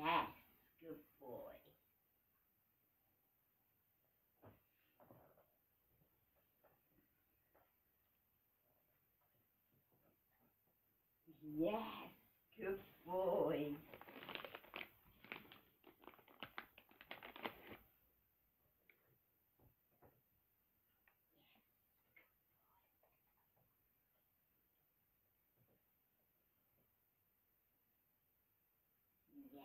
Yes, good boy. Yes, good boy. Yes.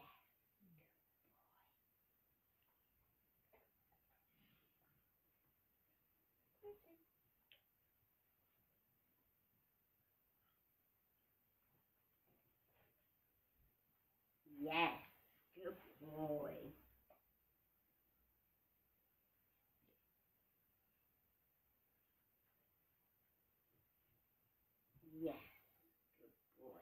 Yes, good boy. Yes, good boy.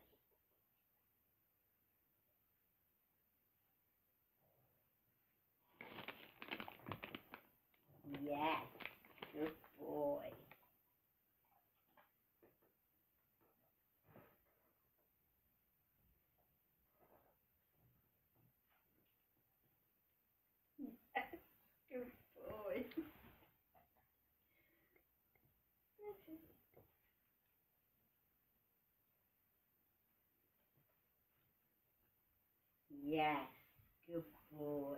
Yes, good boy. Yes, good boy. Yes, good boy.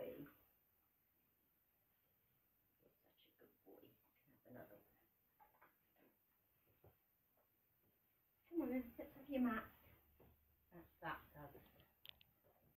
You're such a good boy. You can have another one. Come on then, let's have your mat.